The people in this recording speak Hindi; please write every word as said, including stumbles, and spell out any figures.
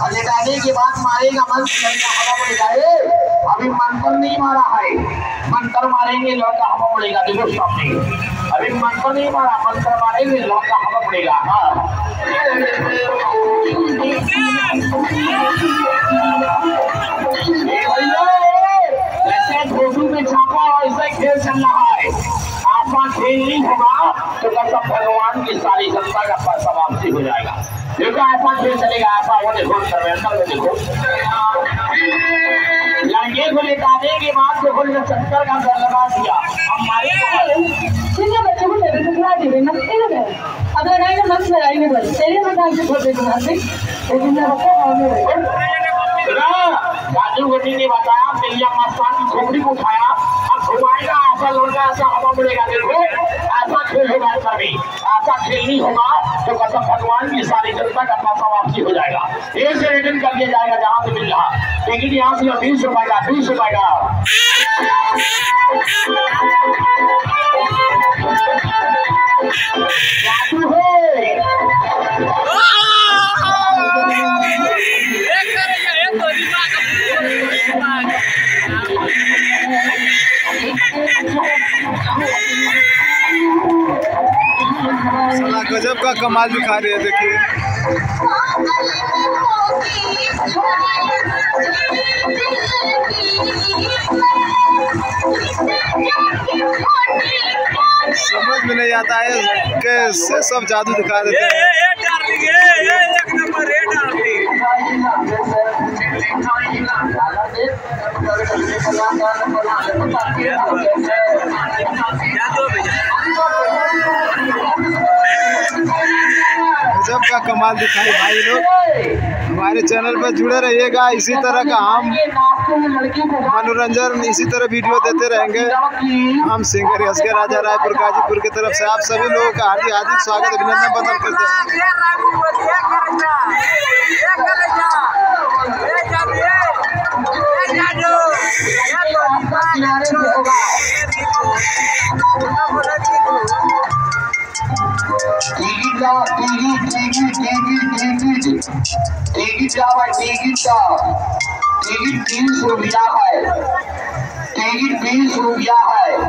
और लेटाने के बाद मारेगा मंत्र, लड़का हवा उड़ेगा। अभी मंत्र नहीं मारा है, मंत्र मारेंगे लड़का हवा उड़ेगा। देखो सामने अभी मंत्र नहीं मारा, मंत्र मारेंगे लड़का हवा उड़ेगा। हाँ ऐसे फोटो में छापा ऐसा खेल चल रहा है। आपका खेल नहीं होगा तो कसम भगवान की सारी जनता का समाप्ति हो जाएगा। देखो ऐसा खेल चलेगा, ऐसा वो देखो सर्वेंटर में देखो लड़के को लेटाने के बाद देखो चक्कर का डर लगा दिया। हमारे बच्चे को खिला दे ना, अब लगाएंगे मस्त लगाएंगे बस तेरे बता के छोटे राजू गड्डी ने बताया पिलिया मस्तान की खोपड़ी को उठाया, अब घुमाएगा ऐसा लड़का ऐसा हवा मिलेगा। देखो ऐसा खेल होगा, कभी ऐसा खेल नहीं होगा तो कसम भगवान की सारी जनता का पैसा वापसी हो जाएगा। एक से रिटर्न कर दिया जाएगा जहां से मिल रहा, लेकिन यहाँ से बीस रुपए का बीस रुपए का राजू है। गजब का कमाल दिखा रही है, देखिए समझ में नहीं आता है कैसे सब जादू दिखा देते हैं। गजब का कमाल दिखाई भाई लोग। हमारे चैनल पर जुड़े रहिएगा, इसी तरह का हम मनोरंजन इसी तरह वीडियो देते रहेंगे। हम सिंगर यश के राजा रायपुर गाजीपुर की तरफ से आप सभी लोगों का हार्दिक हार्दिक स्वागत अभिनंदन बदल करते हैं। टिकट का ticket ticket ticket ticket ticket का भाई टिकट का टिकट तीस रुपया है, टिकट बीस रुपया है।